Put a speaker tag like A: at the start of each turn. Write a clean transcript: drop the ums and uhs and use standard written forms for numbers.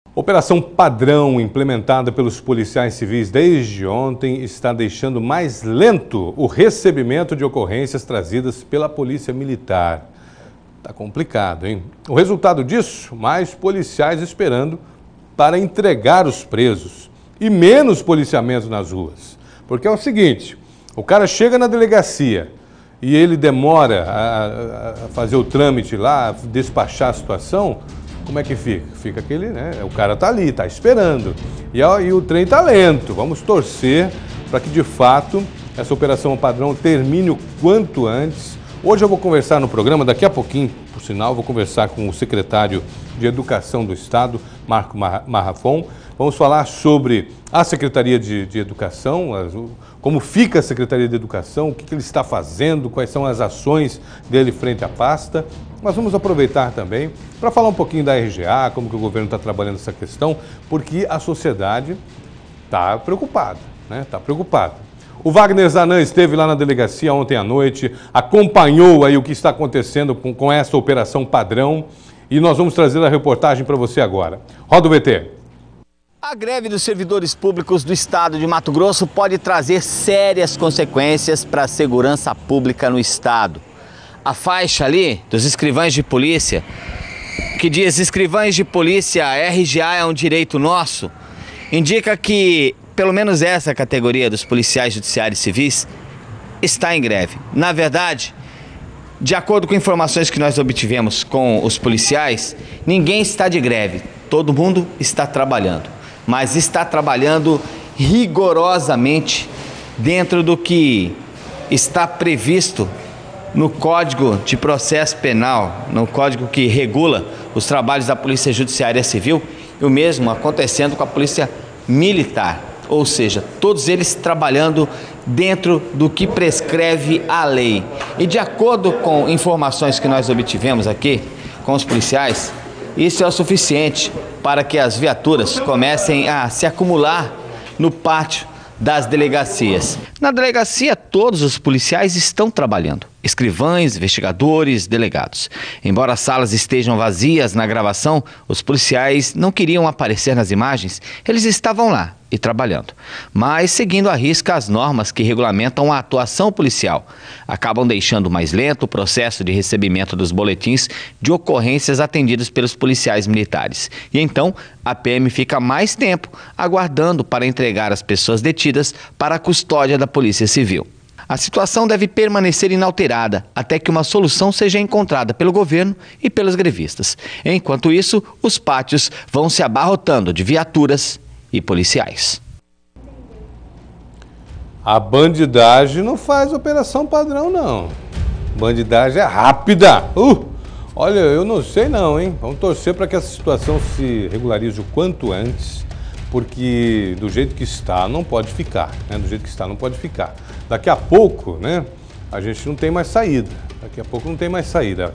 A: Operação Padrão, implementada pelos policiais civis desde ontem, está deixando mais lento o recebimento de ocorrências trazidas pela Polícia Militar. Tá complicado, hein? O resultado disso, mais policiais esperando para entregar os presos e menos policiamento nas ruas. Porque é o seguinte, o cara chega na delegacia e ele demora a fazer o trâmite lá, despachar a situação. Como é que fica? Fica aquele, né? O cara tá ali, tá esperando. E o trem tá lento. Vamos torcer para que, de fato, essa operação Padrão termine o quanto antes. Hoje eu vou conversar no programa, daqui a pouquinho, por sinal, vou conversar com o secretário de Educação do Estado, Marco Marrafon. Vamos falar sobre a Secretaria de Educação, como fica a Secretaria de Educação, o que ele está fazendo, quais são as ações dele frente à pasta. Mas vamos aproveitar também para falar um pouquinho da RGA, como que o governo está trabalhando essa questão, porque a sociedade está preocupada, né? Está preocupada. O Wagner Zanan esteve lá na delegacia ontem à noite, acompanhou aí o que está acontecendo com essa operação Padrão e nós vamos trazer a reportagem para você agora. Roda o VT.
B: A greve dos servidores públicos do estado de Mato Grosso pode trazer sérias consequências para a segurança pública no estado. A faixa ali dos escrivães de polícia, que diz escrivães de polícia, RGA é um direito nosso, indica que pelo menos essa categoria dos policiais judiciários civis está em greve. Na verdade, de acordo com informações que nós obtivemos com os policiais, ninguém está de greve, todo mundo está trabalhando, mas está trabalhando rigorosamente dentro do que está previsto no Código de Processo Penal, no código que regula os trabalhos da Polícia Judiciária Civil, e o mesmo acontecendo com a Polícia Militar, ou seja, todos eles trabalhando dentro do que prescreve a lei. E de acordo com informações que nós obtivemos aqui com os policiais, isso é o suficiente para que as viaturas comecem a se acumular no pátio das delegacias. Na delegacia, todos os policiais estão trabalhando. Escrivães, investigadores, delegados. Embora as salas estejam vazias na gravação, os policiais não queriam aparecer nas imagens, eles estavam lá e trabalhando. Mas seguindo à risca as normas que regulamentam a atuação policial, acabam deixando mais lento o processo de recebimento dos boletins de ocorrências atendidos pelos policiais militares. E então, a PM fica mais tempo aguardando para entregar as pessoas detidas para a custódia da Polícia Civil. A situação deve permanecer inalterada até que uma solução seja encontrada pelo governo e pelos grevistas. Enquanto isso, os pátios vão se abarrotando de viaturas e policiais.
A: A bandidagem não faz operação Padrão, não. Bandidagem é rápida. Olha, eu não sei não, hein? Vamos torcer para que essa situação se regularize o quanto antes, porque do jeito que está não pode ficar, né? Do jeito que está não pode ficar. Daqui a pouco, né, a gente não tem mais saída. Daqui a pouco não tem mais saída.